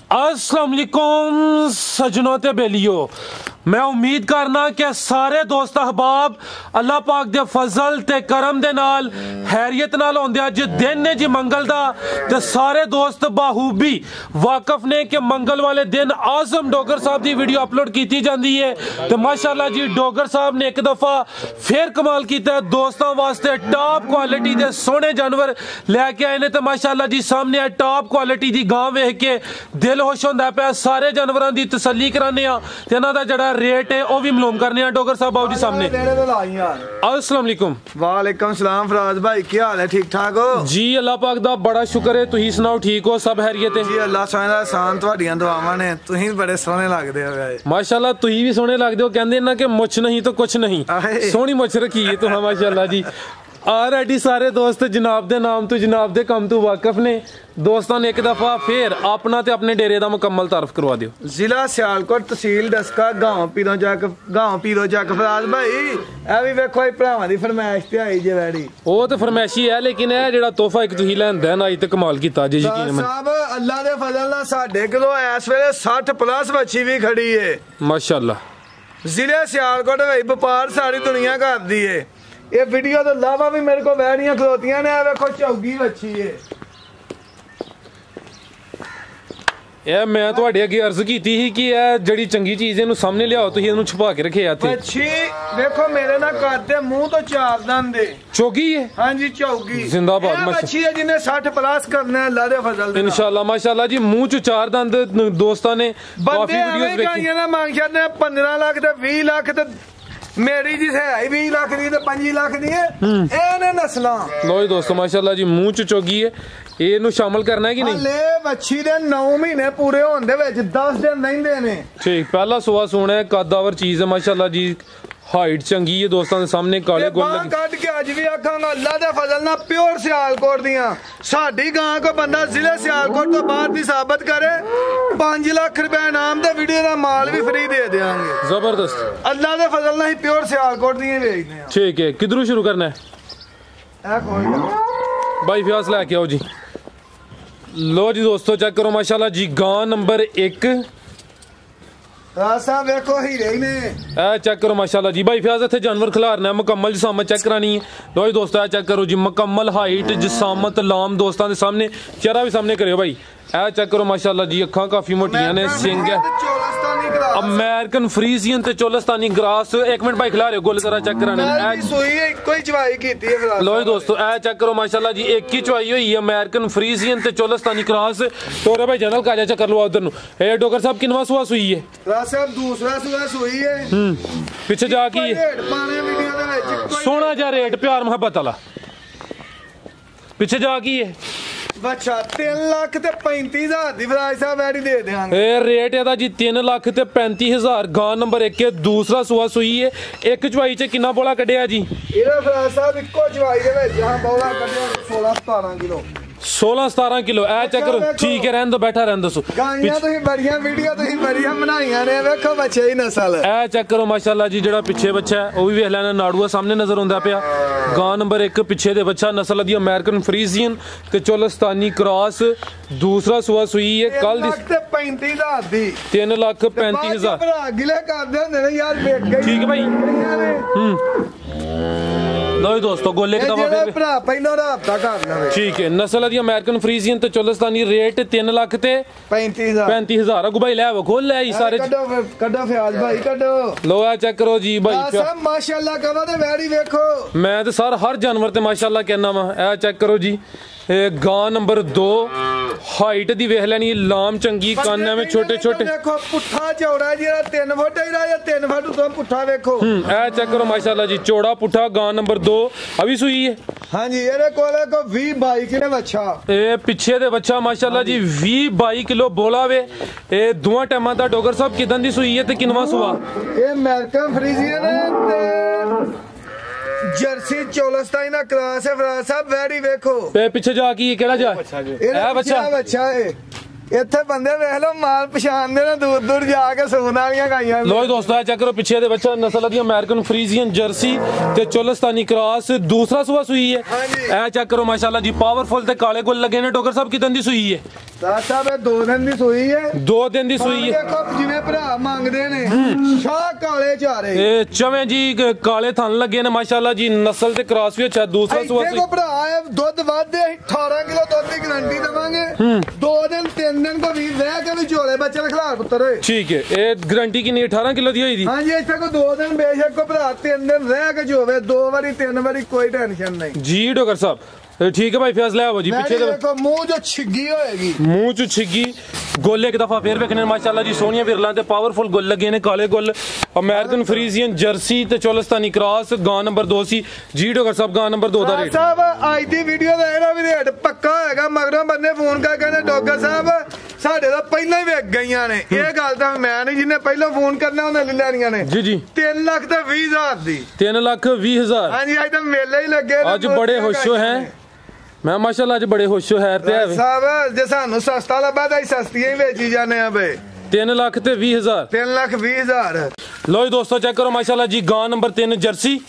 अस्सलाम वालेकुम सजनों ते बेलियो। मैं उम्मीद करना कि सारे दोस्त अहबाब अल्लाह पाक दे फजल ते करम दे नाल हैरियत नाल होंदे अज दिन ने जी मंगल दा ते सारे दोस्त बाहूबी वाकफ ने कि मंगल वाले दिन आजम डोगर साहब दी वीडियो अपलोड की जाती है। तो माशाल्लाह जी डोगर साहब ने एक दफा फिर कमाल किया, दोस्तों वास्ते टॉप क्वालिटी दे सोहने जानवर लैके आए ने। तो माशाल्लाह जी सामने टॉप क्वालिटी दी गां वेख के दिल खुश होंदा पिया। सारे जानवरों की तसल्ली कराने ते इन्हां दा जिहड़ा रेट है वह भी मालूम करने डोगर साहब बाबू जी सामने। अस्सलाम वालेकुम। वालेकुम सलाम फराज भाई, क्या हाल है? ठीक ठाक हो जी? अल्लाह पाक दा बड़ा शुक्र है, तुही सुनाओ ठीक हो? सब हैरियत है जी? अल्लाह सोने दा एहसान, तुहाडियां दुआवां ने। तुही बड़े सोहने लगदे हो माशाल्लाह। तुही भी सोहने लगदे हो, कहंदे ना कि मुछ नहीं तो कुछ नहीं, सोहनी मुछ रखी है तुहां माशाल्लाह जी। ऑलरेडी सारे दोस्त जनाब दे नाम तो जनाब दे कम तो वाकफ ने। दोस्तों ने एक दफा फिर अपना ते अपने डेरे दा मुकम्मल तारफ करवा दियो। जिला सियालकोट, तहसील डस्का, गांव पीरो चक फराज भाई। ए भी वेखो भरावां दी फरमाइश ते आई जे वैड़ी। ओ ते फरमाइशी है, लेकिन ए जेड़ा तोहफा एक तुही लैंदा ना अज ते कमाल कीता जी। यकीन मन साहब अल्लाह दे फजल नाल साडे कोल इस वेले 60 प्लस बच्ची भी खड़ी है माशाल्लाह। जिले सियालकोट भाई व्यापार सारी दुनिया करदी है। ये वीडियो तो अलावा भी मेरे को वैड़ियां खलोतियां ने। वेखो चौगी बच्ची है। ਇਹ ਮੈਂ ਤੁਹਾਡੇ ਅੱਗੇ अर्ज की थी कि ਇਹ ਜਿਹੜੀ ਚੰਗੀ ਚੀਜ਼ ਇਹਨੂੰ ਸਾਹਮਣੇ ਲਿਆਓ, ਤੁਸੀਂ ਇਹਨੂੰ ਛੁਪਾ ਕੇ ਰੱਖਿਆ ਇੱਥੇ। ਬੱਚੀ ਵੇਖੋ ਮੇਰੇ ਨਾਲ ਕਰਦੇ ਮੂੰਹ ਤੋਂ ਚਾਰ ਦੰਦ ਚੌਗੀ ਹੈ। ਹਾਂਜੀ ਚੌਗੀ ਜ਼ਿੰਦਾਬਾਦ। ਬੱਚੀ ਹੈ ਜਿਹਨੇ 60 ਪਲੱਸ ਕਰਨਾ ਹੈ ਅੱਲਾ ਦੇ ਫਜ਼ਲ ਦੇ ਨਾਲ ਇਨਸ਼ਾਅੱਲਾ ਮਾਸ਼ਾਅੱਲਾ ਜੀ। ਮੂੰਹ ਚ ਚਾਰ ਦੰਦ ਦੋਸਤਾਂ ਨੇ ਕਾਫੀ ਵੀਡੀਓਜ਼ ਵੇਖੀ ਨਾ ਮੰਗ ਛੱਡਦੇ 15 ਲੱਖ ਤੇ 20 ਲੱਖ ਤੇ मेरी जी है 20 लाख दी ते 25 लाख दी है। ਇਹਨੇ ਨਸਲਾਂ ਲੋ ਜੀ ਦੋਸਤੋ ਮਾਸ਼ਾਅੱਲਾ ਜੀ ਮੂੰਹ ਚ ਚੋਗੀ ਹੈ। ਇਹਨੂੰ ਸ਼ਾਮਲ ਕਰਨਾ ਹੈ ਕਿ ਨਹੀਂ? ਲੈ ਬੱਚੀ ਦੇ 9 ਮਹੀਨੇ ਪੂਰੇ ਹੋਣ ਦੇ ਵਿੱਚ 10 ਦਿਨ ਰਹਿੰਦੇ ਨੇ। ਠੀਕ, ਪਹਿਲਾ ਸੁਆ ਸੋਹਣਾ ਹੈ, ਕਾਦਾਵਰ ਚੀਜ਼ ਹੈ ਮਾਸ਼ਾਅੱਲਾ ਜੀ। हाइट चंगी है दोस्तों के सामने, काले गोल कट के अज भी आखांगा अल्लाह दे फजल नाल प्योर सियालकोट दियां साडी गां को बंदा जिले सियालकोट तो बाहर दी साबित करे 5 लाख रुपए इनाम ते वीडियो दा माल भी फ्री दे देंगे। जबरदस्त। अल्लाह दे फजल नाल प्योर सियालकोट दियां बेचदे हैं। ठीक है, किधरों शुरू करना है? ए कोई भाई फ्यास लेके आओ जी। लो जी दोस्तों चेक करो माशाल्लाह जी, गां नंबर 1 रासा वेखो ही रही ने। ए चेक करो माशाल्लाह जी। भाई फ्याज इत्थे जानवर खिलारना है, मुकम्मल जिसामत चेक करानी है। लो जी दोस्तों ए चेक करो जी, मुकम्मल हाइट जिसामत लाम दोस्तों के सामने, चेहरा भी सामने करियो भाई। ए चेक करो माशाल्लाह जी, अखां काफी मोटियां ने, सिंग है अमेरिकन फ्रीजियन ते चोलस्तानी ग्रास। एक मिनट भाई खिला रहे हो गोल जरा चेक कराने। कोई चवाई कीती है। लो दोस्तों ए चेक करो माशाल्लाह जी, एक ही चवाई हुई है अमेरिकन फ्रीजियन ते चोलस्तानी क्रॉस। तोरे भाई जनरल का चक्कर लो उधर नु। ए डोगर साहब किनवा सुआ सुई है? रासा दूसरा सुआ सुई है। पीछे जाके सोना जा रेट प्यार मोहब्बत वाला पीछे जाके है। बच्चा 3 लाख ते 35,000 दी फराज साहब वैडी दे देंगे। ए रेट ਇਹਦਾ ਜੀ 3 ਲੱਖ ਤੇ 35,000। गां नंबर 1 है, दूसरा सुआ सुई है। एक चवाई च कितना बोला कढ़िया जी? ਇਹਦਾ ਫਰਾਜ ਸਾਹਿਬ ਇੱਕੋ ਚਵਾਈ ਦੇ ਵਿੱਚ ਹਾਂ ਬੋਲਾ ਕੱਢਿਆ 16-17 ਕਿਲੋ। 16-17 किलो। ए चेक करो। ठीक है रहन दो, बैठा रहन दो। गाइयां ਤੁਸੀਂ ਬੜੀਆਂ ਵੀਡੀਓ ਤੁਸੀਂ ਬੜੀਆਂ ਬਣਾਈਆਂ ਨੇ। ਵੇਖੋ ਬੱਚੇ ਹੀ नस्ल। ए चेक करो माशाल्लाह जी, ਜਿਹੜਾ ਪਿੱਛੇ ਬੱਚਾ ਹੈ ਉਹ ਵੀ ਵੇਖ ਲੈਣਾ, ਨਾੜੂਆ ਸਾਹਮਣੇ ਨਜ਼ਰ ਆਉਂਦਾ ਪਿਆ। गां नंबर 1 ਪਿੱਛੇ ਦੇ ਬੱਚਾ ਨਸਲ ਦੀ ਅਮਰੀਕਨ ਫਰੀਜ਼ੀਅਨ ਤੇ ਚੋਲਸਤਾਨੀ ਕ੍ਰਾਸ। दूसरा सुआ सुई है कल दी 35,000 दी 3,35,000। भरा गिले करदे हुंदे ने यार, वेख गई। ठीक है भाई। लो दोस्तों गोले की दफा फिर भरा पहलो राबता कर लवे। ठीक है, नस्ल दी अमेरिकन फ्रीजियन ते चोलस्तानी रेट 3 लाख ते 35,000। अगू भाई ले वो खोल ले सारे कड्डो फ्याज भाई कड्डो। लो आ चेक करो जी भाई सब माशाल्लाह कवा ते वैड़ी वेखो। मैं तो सर हर जानवर ते माशाल्लाह कहना वा। ए चेक करो जी, गां नंबर 2 हाइट दी वेख लेनी, लाम चंगी, कान में छोटे छोटे। देखो पुट्ठा चौड़ा जेड़ा 3 फुट ही रहा 3 फुट तो पुट्ठा देखो। ए चेक करो माशाल्लाह जी, चौड़ा पुट्ठा। गां नंबर 2 अभी सुई है। हां जी, ਇਹਦੇ ਕੋਲੇ ਕੋ 20-22 ਕਿਲੋ ਬੱਚਾ। ਇਹ ਪਿੱਛੇ ਦੇ ਬੱਚਾ ਮਾਸ਼ਾਅੱਲਾ ਜੀ 20-22 ਕਿਲੋ ਬੋਲਾ ਵੇ। ਇਹ ਦੋਵਾਂ ਟਾਈਮਾਂ ਦਾ ਡੋਗਰ ਸਾਹਿਬ ਕਿਦਾਂ ਦੀ ਸੂਈ ਹੈ ਤੇ ਕਿੰਨਵਾ ਸੁਆ? ਇਹ ਅਮਰੀਕਨ ਫਰੀਜ਼ੀਅਨ ਤੇ जर्सी चोलस्तानी ना क्लास है फराज साहब वैडी वेखो। पीछे जाके केड़ा जा ए बच्चा है। इत्थे बंदे वेख लो माल पछाणदे ने दूर दूर जाके सून वालियां गाइयां। लो दोस्तों चेक करो पिछे दे बच्चा नस्ल दी अमेरिकन फ्रीजियन जर्सी ते चोलस्तानी क्रॉस। दूसरा सुआ सुई है। ए चेक करो माशाल्लाह जी, पावरफुल ते काले गुल लगे ने। डोगर साहब कितन दी सुई है? ਸਾਹਿਬ 2 ਦਿਨ ਦੀ ਸੂਈ ਹੈ 2 ਦਿਨ ਦੀ ਸੂਈ ਹੈ ਦੇਖੋ ਜਿਵੇਂ ਭਰਾ ਮੰਗਦੇ ਨੇ ਸ਼ਾਹ ਕਾਲੇ ਚਾਰੇ ਇਹ ਚਵੇਂ ਜੀ ਕਾਲੇ ਥਣ ਲੱਗੇ ਨੇ ਮਾਸ਼ਾਅੱਲਾ ਜੀ ਨਸਲ ਤੇ ਕ੍ਰਾਸ ਵੀ ਅੱਛਾ ਦੂਸਰਾ ਸੂਆ ਦੇਖੋ ਭਰਾ ਦੁੱਧ ਵੱਧਦੇ 18 ਕਿਲੋ ਦੁੱਧ ਦੀ ਗਾਰੰਟੀ ਦੇਵਾਂਗੇ 2 ਦਿਨ 3 ਦਿਨ ਕੋ ਵੀ ਰਹਿ ਕੇ ਵੀ ਝੋਲੇ ਬੱਚੇ ਦਾ ਖਿਲਾਰ ਪੁੱਤਰ ਹੋਏ ਠੀਕ ਹੈ ਇਹ ਗਾਰੰਟੀ ਕਿੰਨੀ 18 ਕਿਲੋ ਦੀ ਹੋਈ ਦੀ ਹਾਂਜੀ ਇੱਥੇ ਕੋ 2 ਦਿਨ ਬੇਸ਼ੱਕ ਕੋ ਭਰਾ 3 ਦਿਨ ਰਹਿ ਕੇ ਜੋਵੇ 2 ਵਾਰੀ 3 ਵਾਰੀ ਕੋਈ ਟੈਨਸ਼ਨ ਨਹੀਂ ਜੀ ਡਾਕਟਰ ਸਾਹਿਬ ठीक है भाई फैसला है वो जी पीछे देखो मुंह जो छिग्गी होएगी मुंह जो छिग्गी गोले एक दफा फिर वेखने माशाल्लाह जी सोनिया विरला ते पावरफुल गोल लगे ने काले गोल अमेरिकन फ्रीजियन जर्सी ते चोलिस्तानी क्रॉस गां नंबर 2 सी जी डॉक्टर साहब गां नंबर 2 दा रेट साहब आज दी वीडियो दा एड़ा भी रेट पक्का होएगा मगरों बंदे फोन कर कहने डॉक्टर साहब ਸਾਡੇ ਦਾ ਪਹਿਲਾਂ ਹੀ ਵੇਖ ਗਈਆਂ ਨੇ ਇਹ ਗੱਲ ਤਾਂ ਮੈਂ ਨਹੀਂ ਜਿਹਨੇ ਪਹਿਲਾਂ ਫੋਨ ਕਰਨਾ ਉਹਨੇ ਲੈ ਲੈਣੀਆਂ ਨੇ ਜੀ ਜੀ 3 ਲੱਖ ਤੇ 20000 ਦੀ 3 ਲੱਖ 20000 ਹਾਂਜੀ ਅੱਜ ਤਾਂ ਮੇਲੇ ਹੀ ਲੱਗੇ ਅੱਜ ਬੜੇ ਹੋਸ਼ੋ ਹੈ ਮੈਂ ਮਾਸ਼ਾਅੱਲਾ ਅੱਜ ਬੜੇ ਹੋਸ਼ੋ ਹੈ ਤੇ ਸਾਹਿਬ ਜੇ ਸਾਨੂੰ ਸਸਤਾ ਲੱਭਾ ਤਾਂ ਸਸਤੀਆਂ ਹੀ ਵੇਚੀ ਜਾਂਦੇ ਆ ਬਈ 3 ਲੱਖ ਤੇ 20000 3 ਲੱਖ 20000 ਲੋ ਜੀ ਦੋਸਤੋ ਚੈੱਕ ਕਰੋ ਮਾਸ਼ਾਅੱਲਾ ਜੀ ਗਾਂ ਨੰਬਰ 3 ਜਰਸੀ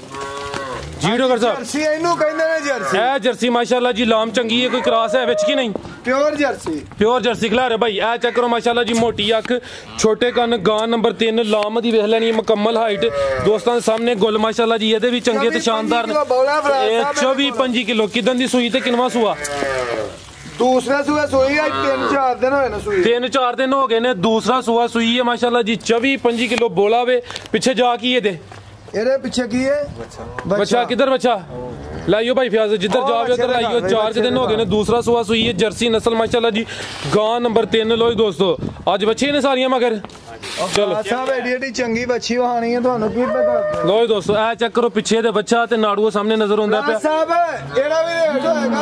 ਜੀ ਡਾਕਟਰ ਸਾਹਿਬ ਜਰਸੀ ਇਹਨੂੰ ਕਹਿੰਦੇ ਨੇ ਜਰਸੀ ਇਹ ਜਰਸੀ ਮਾਸ਼ਾਅੱਲਾ ਜੀ ਲਾਮ ਚੰਗੀ ਹੈ ਕੋਈ ਕ੍ਰਾਸ ਹੈ ਵਿੱਚ ਕੀ ਨਹੀਂ प्योर जर्सी खिला रहे भाई ए चेक करो माशाल्लाह जी मोटी अख छोटे कन गां नंबर 3 लाम दी वेख लेनी मुकम्मल हाइट दोस्तों सामने गुल माशाल्लाह जी ये भी चंगे ते शानदार ने 24-25 किलो किदन दी सूई ते किनवा सूआ दूसरा सूआ सूई आज 3-4 दिन होए ने सूई 3-4 दिन हो गए ने दूसरा सूआ सूई है माशाल्लाह जी 24-25 किलो बोला वे पीछे जा की ये दे ਇਹਦੇ ਪਿੱਛੇ ਕੀ ਹੈ ਬੱਚਾ ਕਿੱਧਰ ਬੱਚਾ लाइयो भाई फ्याज जिधर जाओ उधर लाइयो 4 दिन हो गए ने दूसरा सुआ सुई है जर्सी नस्ल माशाल्लाह जी गां नंबर 3 लो दोस्तों आज बच्चे ने सारियां मगर चलो साहब एडी एडी चंगी बच्ची वहानी है ਤੁਹਾਨੂੰ ਕੀ ਪਤਾ लो दोस्तों ए चेक करो पीछे दे बच्चा ते नाड़ू सामने नजर आंदा पे साहब एड़ा भी रेट होएगा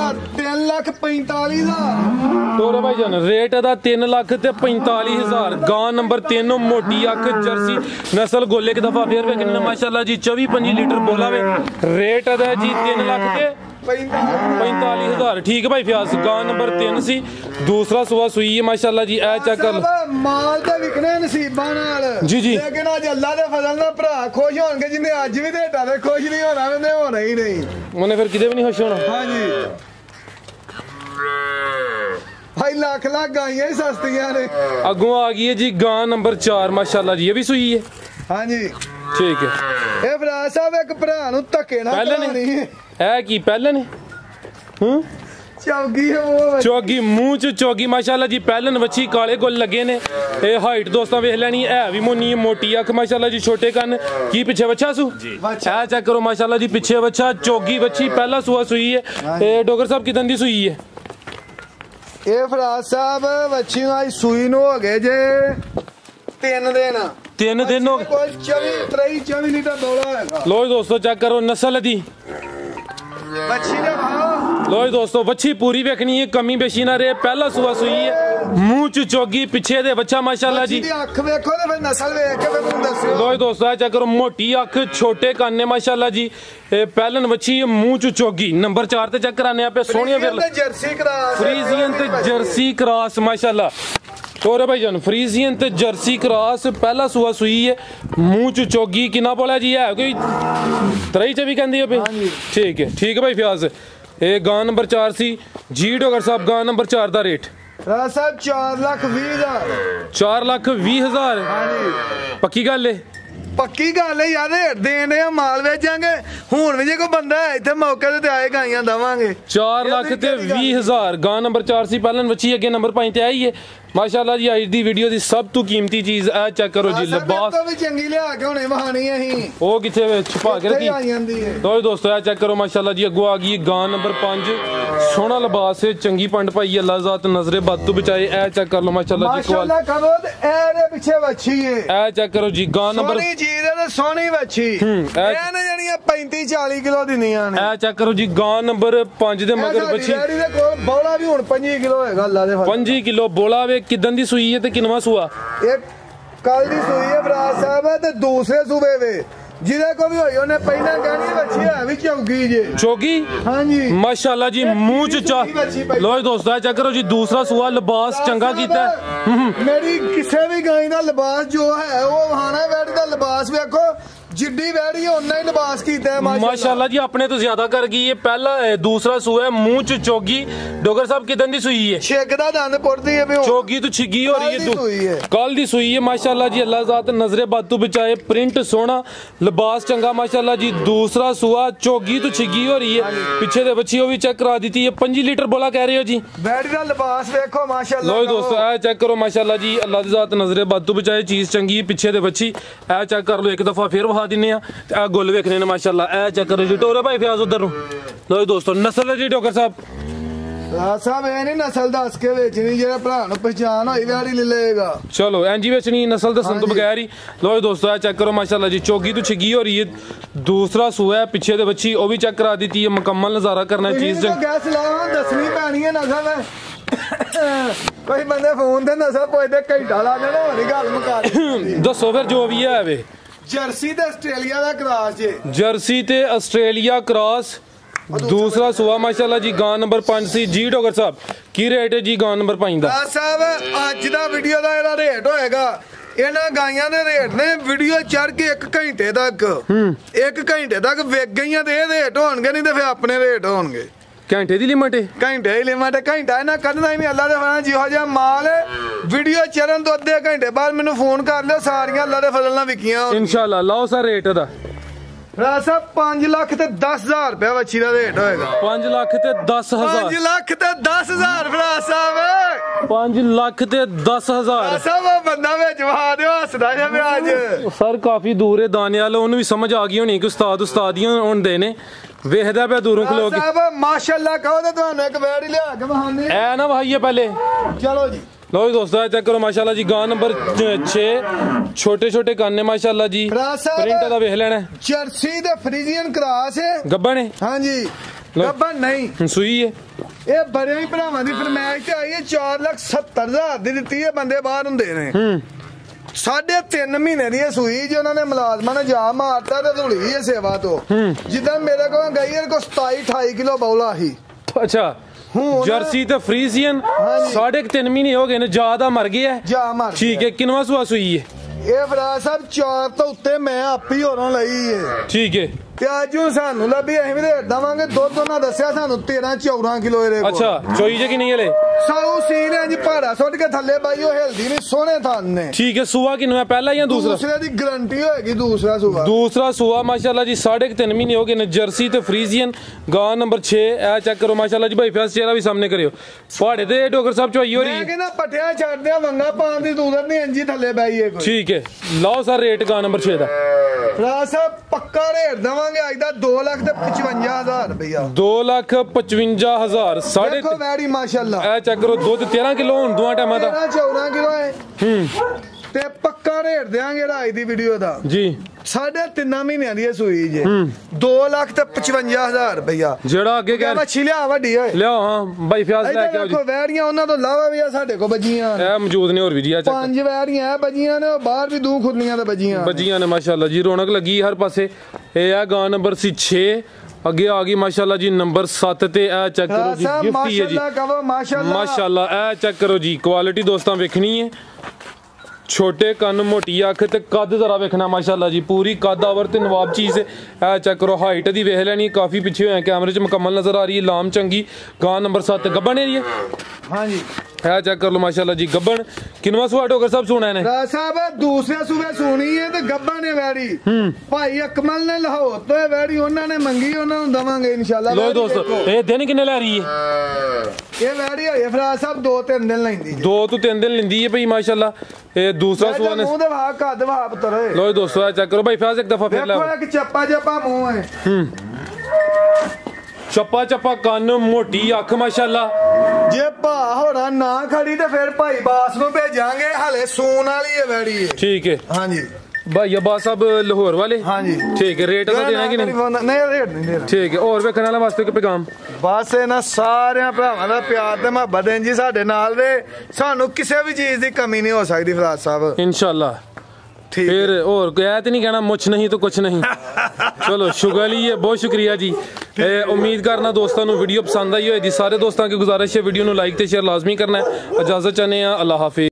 3,45,000 तोरे भाई जान रेट दा 3 लाख ते 45,000 गां नंबर 3 मोटी अख जर्सी नस्ल गोले एक दफा फिर वेखने माशाल्लाह जी 24-25 लीटर बोला वे रेट दा जी 3 लाख ते 45,000 ठीक है भाई फ्याज गां नंबर 3 सी दूसरा सुआ सुई है माशाल्लाह जी ए चेक कर माल ते विकने नसीबां नाल जी जी लेकिन आज अल्लाह दे फजल नाल भरा खुश होणगे जिन्ने आज भी देटा ते खुश नहीं होना उन्हें होना ही नहीं उन्हें फिर किदे भी नहीं खुश होना हां जी भाई लाख गाइयां ही सस्तियां ने अगों आ गई है जी गां नंबर 4 माशाल्लाह जी ये भी सुई है हां जी ठीक है ए भरा साहब एक भरा नु धक्के ना करानी है है की पहले ने चौगी है वो चौगी मुंह च चौगी माशाल्लाह जी पहलन वच्छी काले गुल लगे ने ए हाइट दोस्तों वेख लेनी है भी मोनी मोटी अख माशाल्लाह जी छोटे कन की पीछे बच्चा सू ए चेक करो माशाल्लाह जी पीछे बच्चा चौगी वच्छी पहला सुआ सुई है ए डॉक्टर साहब कितन दी सुई है ए फराज साहब वच्छी आज सुई नु हो गए जे 3 दिन हो गए 24 लीटर बोला है लो दोस्तों चेक करो नस्ल दी बच्ची ने लो दोस्तों बच्ची पूरी वेखनी है कमी बेशी ना रहे पहला सुआ सुई है मुंह च चौगी पीछे दे बच्चा माशाल्लाह जी अख देखो ते फिर नस्ल देख के फिर दस्सो लो दोस्तों चेक करो मोटी अख छोटे काने माशाल्लाह जी पहलन बच्ची मुंह च चौगी नंबर 4 ते चेक कराने पे सोनिया जर्सी क्रॉस फ्रीजियन ते जर्सी क्रॉस माशाल्लाह तोरे भाई जान फ्रीजियन ते जर्सी क्रॉस पहला सुआ सुई है मुंह च चौगी किना बोला जी है कोई 23-24 कहंदी है ठीक है भाई फ्याज ए गां नंबर 4 सी जी डॉक्टर साहब गां नंबर 4 दा रेट साहब 4,20,000 4,20,000 हां जी पक्की गल है पक्की गल है यार रेट देने माल बेचांगे हुन भी जे कोई बंदा है इथे मौके ते आए गाइयां दवांगे 4,20,000 गां नंबर 4 सी पहलन बच्ची अगे नंबर 5 ते आई है माशाल्लाह जी आज दी वीडियो दी सब तो कीमती चीज ए चेक करो जी लिबास तो भी चंगी लिया के हुने वहानी अही ओ किथे छुपा के रखी तो दोस्तों ए चेक करो माशाल्लाह जी अगो आ गई गां नंबर 5 सोना लिबास है चंगी पंड पाई अल्लाह ज़ात नजरे बद तो बचाए ए चेक कर लो माशाल्लाह जी माशाल्लाह करो ए दे पीछे बच्ची है ए चेक करो जी गां नंबर सोनी जी दे सोनी बच्ची ए ने जणियां 35-40 किलो दी नहीं आने ए चेक करो जी गां नंबर 5 दे मगर बच्ची डैडी दे कोल बोला भी हुन 25 किलो होएगा अल्लाह दे 25 किलो बोला वे किदन दी सुई है ते किनवा सुआ एक कल दी सुई है बराज साहब ते दूसरे सूबे वे जिदे को भी होई ओने पहला कहनी बच्ची है भी चौगी जे चौगी हां जी माशाल्लाह जी मुंह च लो दोस्तों चेक करो जी दूसरा सुआ लिबास चंगा कीता मेरी किसे भी गाय दा लिबास जो है वो वहाना बैठ दा लिबास देखो जिड्डी वैड़ी उन्ना ही लिबास कीता है माशाल्लाह जी, अपने तो ज्यादा कर गई है। पहला दूसरा सूआ है मुंह च चोगी। डोगर साहब कितन दी सूई है? छेकदा दंद पुरदी है चोगी तो छिगी हो रही है, कल दी सूई है माशाल्लाह जी। अल्लाह ज़ात नजरे बातू बचाए, प्रिंट सोना, लिबास चंगा माशाल्लाह जी। दूसरा सूआ चोगी तो छिगी हो रही है, पिछे दे बच्ची भी चेक करा दी है। 5 लीटर बोला कह रहे हो जी। वैड़ी दा लिबास देखो माशाल्लाह। लो दोस्तों ए चेक करो माशाल्लाह जी। अल्लाह दी ज़ात नजरे बातू बचाए, चीज चंगी पिछे दे बच्ची। ए चेक कर लो, एक दफा फिर वहा दिने आ गुल वेखने ने माशाल्लाह। ए चेक करो जी, टोरे भाई फ्याज उधर। लो दोस्तों नस्ल है जी डोगर साहब। साहब ए नहीं नस्ल दस के बेचनी, जेड़ा भरा नु पहचान होई वैड़ी ले लेगा। चलो एंजी बेचनी नस्ल दसन तो बगैर ही। लो दोस्तों ए चेक करो माशाल्लाह जी, चोगी तो छिगी हो रही है। दूसरा सूआ है, पिछे दे बच्ची वो भी चेक करा दी है। मुकम्मल नजारा करना है चीज गैस लाओ, दसवीं पैनी है नस्ल। कोई बंदे फोन ते नस्ल पुछदे घंटा ला देना, होरी गल मुका दसो फिर जो भी है वे। जर्सी ते ऑस्ट्रेलिया दा क्रॉस जे। जर्सी ते ऑस्ट्रेलिया क्रॉस। दूसरा सूआ माशाल्लाह जी, गां नंबर 5 सी जी। डोगर साहब की रेट है जी गां नंबर 5 दा? साहब अज दा वीडियो दा एदा रेट होएगा, इन्हां गाइयां दे रेट ने वीडियो चढ़ के 1 घंटे तक 1 घंटे तक विक गईयां ते रेट होणगे, नहीं ते फिर अपने रेट होणगे। घंटे दी लिमिट है? घंटे दी लिमिट है, घंटा इन्हां कढना ही नहीं। अल्लाह दे फजल जिहो जिहा माल वीडियो चढ़न तो अद्धे घंटे बाद मैनू फोन कर लियो, सारियां अल्लाह दे फजल नाल विकियां इंशाल्लाह। लाओ सा रेट दा। साहब 5 लाख ते 10,000 रुपया बच्ची का रेट होएगा। 5 लाख ते 10,000। 5 लाख ते 10,000 भरा साहब। 5 लाख ते 10,000 साहब बंदा विच वहा दियो, हसदा है अज। सर काफी दूर है दाने वाला, उन्हें भी समझ आ गई होनी कि उस्ताद ही होंदे ने। वेखदा पे दूरों खलो के साहब माशाल्लाह कहो ते तुहानू एक वैड़ी लिया के बहाने ए ना भाई पहले। चलो जी लो दोस्तों चेक करो माशाल्लाह जी, गां नंबर 6। छोटे छोटे काने माशाल्लाह जी, प्रिंट दा वेख लेना। जर्सी दे फ्रीजियन क्रॉस है, गब्बन है। हां जी गब्बन नहीं सुई है। ये बड़े ही भरावां दी फरमाइश ते आई है। 4,70,000 दी दित्ती है, बंदे बाहर हुंदे ने। 3.5 महीने दी सूई जो उन्होंने मुलाजमा ने जा मारता ते धुली है सेवा तो। जिदा मेरे को गई को 27-28 किलो बौला ही। अच्छा जर्सी ते फ्रीजियन 3.5 महीने हो गए ने, ज्यादा मर गया है। जा मर ठीक है, किनवा सुआ सुई है? ये फराज साहब 4 तो उत्ते मैं आप ही होरों लई है। ठीक है ते अज सानू लभी असीं भी रेट देवांगे। दुध उन्हां दस्सिया सानू 13-14 किलो ਇਹਦੇ ਕੋਲ। अच्छा चोई जे कि नहीं हले? साऊ सीन है जी, भाड़ा सुट के थल्ले बाई ओ हिलदी नहीं, सोने थन ने। ठीक है, सुआ किनवा है, पहला या दूसरा? दूसरे दी गारंटी होएगी, दूसरा सुआ। दूसरा सुआ माशाल्लाह जी 3.5 महीने हो गए ने। जर्सी ते फ्रीजियन गां नंबर 6। ए चेक करो माशाल्लाह जी, भाई फैस चेहरा भी सामने करियो। फाड़े ते डोगर साहब चोई हो रही है। मैं कहना पटिया छड़ दे, वंगा पान दी दूरत नहीं, इंजी थल्ले बाई है कोई। ठीक है, लाओ सर रेट गां नंबर 6 दा। फराज साहब पक्का रेट देवांगे अज दा 2,55,000 रुपया। 2,55,000 साढ़े वैड़ी माशाल्लाह। ए चेक करो, दूध 13 किलो हुन दुआ टाइम दा। 13-14 किलो है ते पक्का रेट देंगे राज दी वीडियो दा जी। 3.5 महीने दी सूई जे। 2,55,000 रुपया। जेड़ा आगे कह मच्छी लिया वड्डी होए लियाओ। हां भाई फ्याज लेके आओ जी। देखो वैड़ियां उन्हां तो लावा भी साडे को बजियां ए मौजूद ने और भी जी। आ 5 वैड़ियां है बजियां ने, बाहर भी 2 खुरलियां ते बजियां ने माशाल्लाह जी। रौनक लगी हर पासे। ए है गां नंबर 6। अगे आ गई माशाल्लाह जी नंबर 7 ते। ए चेक करो जी, गिफ्ट ही है जी माशाल्लाह। ए चेक करो जी, क्वालिटी दोस्तां वेखनी है। छोटे कन, मोटी अख ते कद जरा वेखना माशाल्लाह जी, पूरी कद आवर ते नवाब चीज है। ए चेक करो, हाइट दी वेख लैनी, काफी पीछे होए कैमरे च मुकम्मल नजर आ रही है। लाम चंगी। गां नंबर 7 गब्बन है जी। हां जी है चेक कर लो माशाल्लाह जी। गब्बन किनवा सुआ डोगर साहब सुना है ने? राज साहब दूसरे सूबे सुनी है ते गब्बन है वैड़ी। भाई अकमल ने लाहौर तो है वैड़ी, उन्होंने ने मंगी, उन्होंने दवांगे इंशाल्लाह। लो दोस्तों ए दिन किन्ने ले रही है ये वैड़ी है फराज साहब? 2-3 दिन लेंदी। 2 तो 3 दिन लेंदी है भाई माशाल्लाह। ए दूसरा सुआ ने मुंह दे वहा कद वहा पुत्र। लो दोस्तों चेक करो भाई फैज एक दफा फिर ले। देखो एक चप्पा मुंह है, चप्पा कान, मोटी अख माशाल्लाह। जे भा होरा ना खड़ी ते फिर भाई बास नु भेजांगे, हले सून वाली है वैड़ी है। ठीक है हां जी भाई अब्बास साहब लाहौर वाले। हां जी ठीक है, रेट तो देना कि नहीं? नहीं रेट नहीं देना। ठीक है, और वेखण वाले वास्ते कोई पैगाम? बस ना सारे भरावां दा प्यार ते मुहब्बत है जी साडे नाल वे, सानू किसी भी चीज दी कमी नहीं हो सकदी फराज साहब इंशाल्लाह। फिर और कहते नहीं कहना मुछ नहीं तो कुछ नहीं। चलो शुक्रिया, बहुत शुक्रिया जी। उम्मीद करना दोस्तों वीडियो पसंद आई होगी। सारे दोस्तों की गुजारिश है वीडियो लाइक ते शेयर लाजमी करना है। इजाजत चाहते हैं, अल्लाह हाफिज।